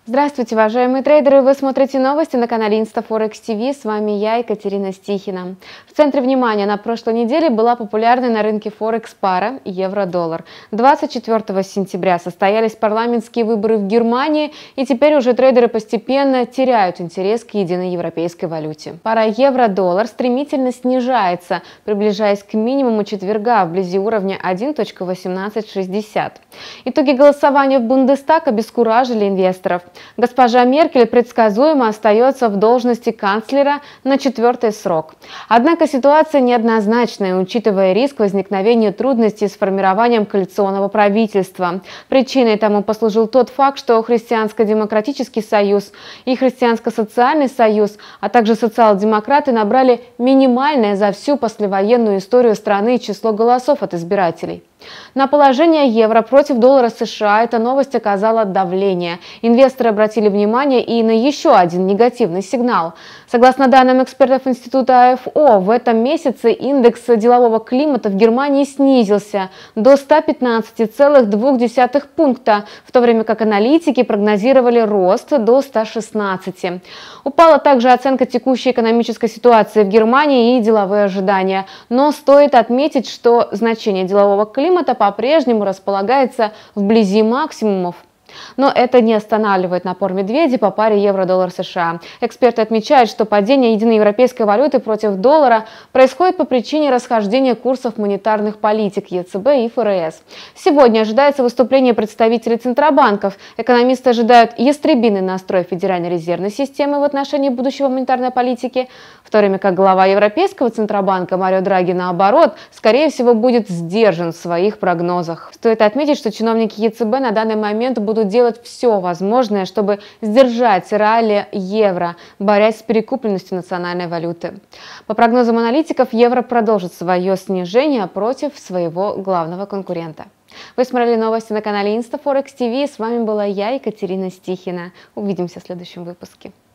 Здравствуйте, уважаемые трейдеры! Вы смотрите новости на канале InstaForex TV. С вами я, Екатерина Стихина. В центре внимания на прошлой неделе была популярная на рынке Форекс пара евро-доллар. 24 сентября состоялись парламентские выборы в Германии, и теперь уже трейдеры постепенно теряют интерес к единой европейской валюте. Пара евро-доллар стремительно снижается, приближаясь к минимуму четверга вблизи уровня 1.1860. Итоги голосования в Бундестаг обескуражили инвесторов. Госпожа Меркель предсказуемо остается в должности канцлера на 4-й срок. Однако ситуация неоднозначная, учитывая риск возникновения трудностей с формированием коалиционного правительства. Причиной тому послужил тот факт, что Христианско-демократический союз и Христианско-социальный союз, а также социал-демократы набрали минимальное за всю послевоенную историю страны число голосов от избирателей. На положение евро против доллара США эта новость оказала давление. Инвесторы обратили внимание и на еще один негативный сигнал. Согласно данным экспертов Института АФО, в этом месяце индекс делового климата в Германии снизился до 115,2 пункта, в то время как аналитики прогнозировали рост до 116. Упала также оценка текущей экономической ситуации в Германии и деловые ожидания. Но стоит отметить, что значение делового климата по-прежнему располагается вблизи максимумов. Но это не останавливает напор медведя по паре евро-доллар США. Эксперты отмечают, что падение единой европейской валюты против доллара происходит по причине расхождения курсов монетарных политик ЕЦБ и ФРС. Сегодня ожидается выступление представителей центробанков. Экономисты ожидают ястребиный настрой Федеральной резервной системы в отношении будущего монетарной политики, в то время как глава Европейского центробанка Марио Драги, наоборот, скорее всего, будет сдержан в своих прогнозах. Стоит отметить, что чиновники ЕЦБ на данный момент будут делать все возможное, чтобы сдержать реалии евро, борясь с перекупленностью национальной валюты. По прогнозам аналитиков, евро продолжит свое снижение против своего главного конкурента. Вы смотрели новости на канале InstaForex TV. С вами была я, Екатерина Стихина. Увидимся в следующем выпуске.